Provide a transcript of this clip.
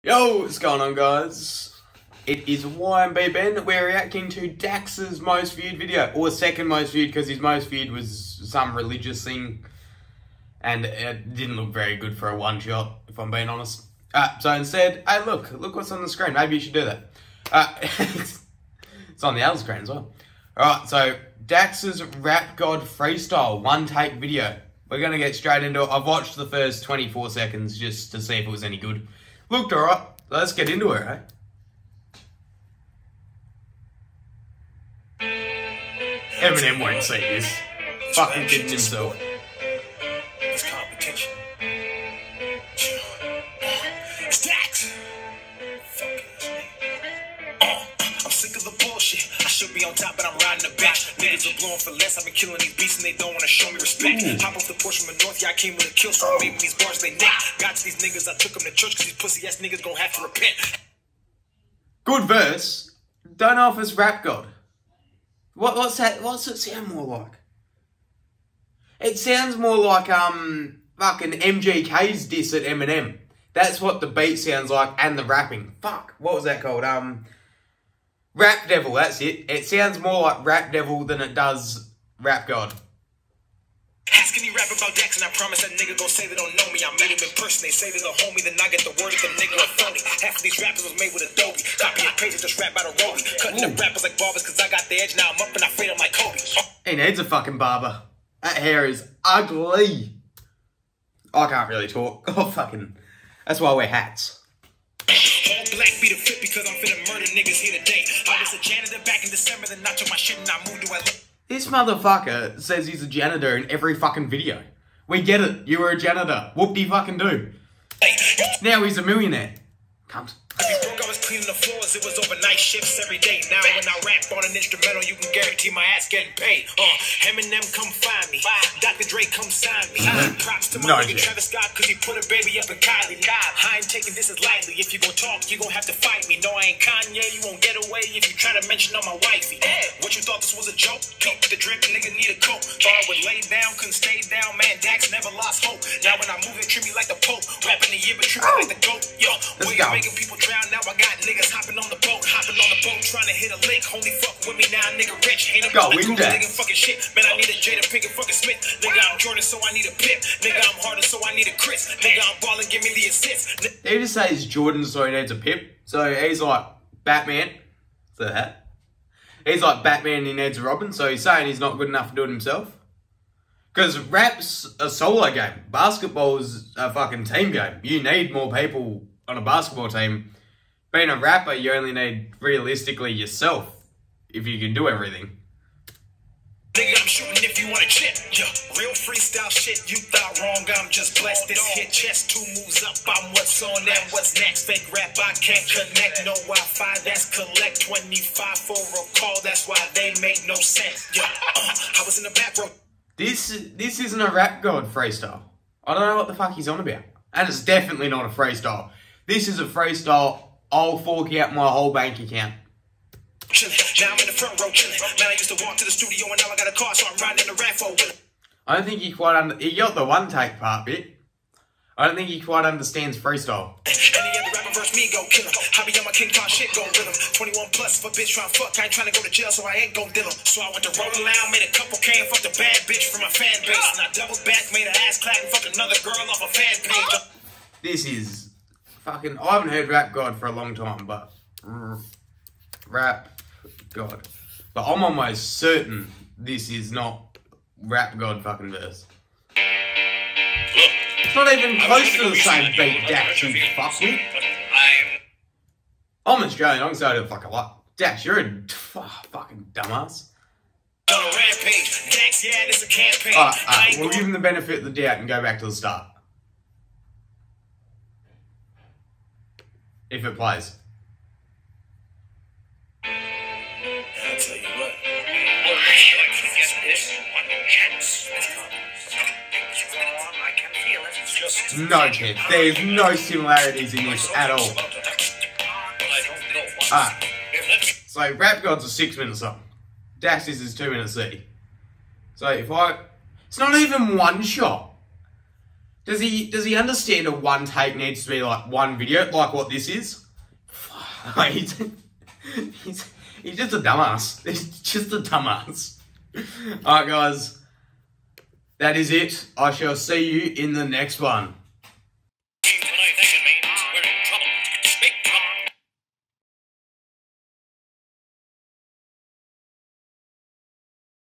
Yo, what's going on, guys? It is YMB Ben. We're reacting to Dax's most viewed video, or second most viewed, because his most viewed was some religious thing, and it didn't look very good for a one shot, if I'm being honest. So instead, hey, look what's on the screen. Maybe you should do that. It's on the other screen as well. Alright, so Dax's Rap God Freestyle one-take video. We're going to get straight into it. I've watched the first 24 seconds just to see if it was any good. Looked alright. Let's get into it, eh? Eminem won't see this. Fucking kidding himself. It's competition. It's Dax. I'm sick of the bullshit. I should be on top, but I'm riding the bench. Niggas are blowing for less. I've been killing these beats and they don't want to show me respect. Hop off the porch from the north, yeah, I came with a kill storm. Maybe these bars they neck. Got to these niggas, I took them to church because these pussy ass niggas gonna have to repent. Good verse. Don't know if it's Rap God. What's that? What's it sound more like? It sounds more like fucking MGK's diss at Eminem. That's what the beat sounds like and the rapping. Fuck, what was that called? Rap Devil, that's it. It sounds more like Rap Devil than it does Rap God. Asking you rap about Dax and I promise that nigga gon' say they don't know me. I met him in person, they say they're the homie, then I get the word that the nigga a phony. Half of these rappers was made with Adobe. Copy and paste, just rap out a roadie. Cutting up rappers like barbers cause I got the edge, now I'm up and I fade them like Kobe. He needs a fucking barber. That hair is ugly. I can't really talk. Oh, fucking... That's why I wear hats. All black be the fit because I'm finna murder niggas here today. I was a janitor back in December, then knocked on my shit and I moved to LA. This motherfucker says he's a janitor in every fucking video. We get it. You were a janitor. Whoop-de-fucking-do. Now he's a millionaire. Cunt. Broke, I was cleaning the floors, it was overnight shifts every day. Now when I rap on an instrumental, you can guarantee my ass getting paid. Eminem come find me, Dr. Dre come sign me. Props to my nigga Travis Scott, cause he put a baby up in Kylie. I ain't taking this as lightly, if you gon' talk, you gon' have to fight me. No, I ain't Kanye, you won't get away if you try to mention on my wifey. What you thought this was a joke? Peep the drip, nigga need a coat. Thought I would lay down, couldn't stay down, man, Dax never lost hope. Now when I move, they treat me like the Pope. Rapping the year, but treat me like the GOAT. Yo, way of making people drown, now I got niggas hopping on the boat, trying to hit a lick. Only fuck with me now, nigga rich. Ain't about the nigga fucking shit. Man, I need a Jada Pinkett fucking Smith. Nigga, I'm Jordan, so I need a Pip. Nigga, I'm Harden, so I need a Chris. Nigga, I'm ballin', give me the assist. He just says Jordan, so he needs a Pip. So he's like Batman. So that. He's like Batman and he needs a Robin. So he's saying he's not good enough to do it himself. Because rap's a solo game. Basketball's a fucking team game. You need more people on a basketball team. Being a rapper, you only need, realistically, yourself, if you can do everything. Nigga, I'm shooting if you want to chip. Yo, real freestyle shit, you thought wrong, I'm just blessed. This hit chest, 2 moves up, I'm what's on and what's next. Fake rap, I can't connect, no Wi-Fi, that's collect. 25 for a call, that's why they make no sense. Yo, I was in the back row. This isn't a Rap God freestyle. I don't know what the fuck he's on about. And it's definitely not a freestyle. This is a freestyle. I'll fork out my whole bank account. Now I'm in the front row chilling. Man, I used to walk to the studio and now I got a car, so I'm riding in the RAV4 with him. I don't think he quite he got the one take part bit. I don't think he quite understands freestyle. Any other rapper verse me, go kill him. I be on my King Kong shit, go with him. 21 plus, if a bitch tryna fuck, I ain't tryna go to jail, so I ain't gon' deal him. So I went to Rolling Loud, made a couple K and fucked a bad bitch from my fan base. And I doubled back, made an ass clap and fucked another girl off a fan page. This is fucking... I haven't heard Rap God for a long time, but... Rap God. But I'm almost certain this is not Rap God fucking verse. It's not even close to the same beat Dax you fuck with. I'm Australian, I'm going to the fucking lot. Dax, you're a fucking dumbass. On a rampage, Dax, yeah, this a campaign. Alright, we'll give him the benefit of the doubt and go back to the start. If it plays. I'll tell you what. No, kid. There's no similarities in this at all. Alright. So, Rap God's a 6-minute song. Dax is 2 minutes 30. So, if I... It's not even one shot. Does he understand a one take needs to be like one video, like what this is? He's just a dumbass. He's just a dumbass. Alright guys, that is it. I shall see you in the next one.